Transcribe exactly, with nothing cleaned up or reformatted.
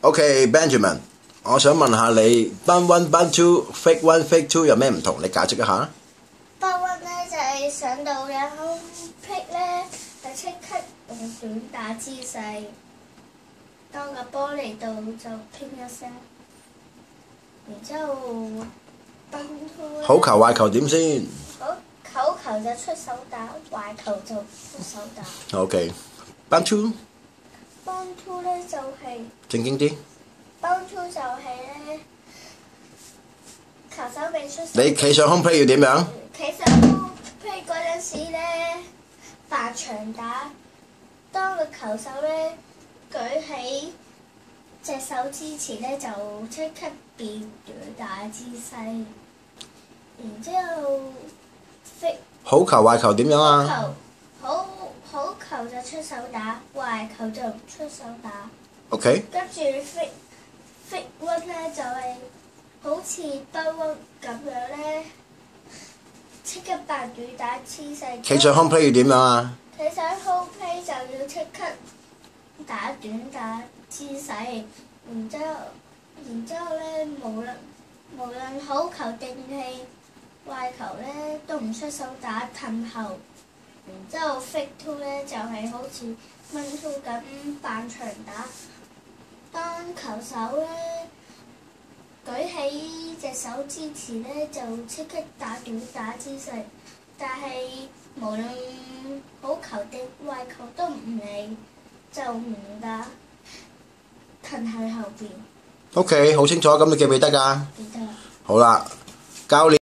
OK Benjamin，我想問下你 band one band two fake one fake two 有咩唔同？你解釋一下。 band one 咧就係上到有 home plate 咧，就即刻用短打姿勢，當個波嚟到就拼一聲，然之後 band two 好球壞球點先？ 好好球就出手打，壞球就出手打。 OK band two。band two 咧就係、是、 正經啲。 band two 就係咧，球手未出手。 你企上 home plate 要點樣？ 企上 home plate 嗰陣時咧，發長打。當個球手咧舉起隻手之前咧，就即刻變短打姿勢，然之後 fake。 好球壞球點樣啊？ 好好球就出手打，壞球就唔出手打。 OK。 跟住 fake fake one 咧就係、是、好似 band one 咁樣咧，即刻扮短打姿勢。 企上 home plate 要點樣啊？ 企上 home plate 就要即刻打短打姿勢，然之後然之後咧無論無論好球定係壞球咧都唔出手打褪後。然之後 fake two 咧就係、是、好似 band two 咁扮長打，當球手咧舉起隻手之前咧就即刻打短打姿勢，但係無論好球定壞球都唔理，就唔打褪喺後邊。 OK， 好清楚，咁你記唔記得㗎？ 記得。 好啦，教練。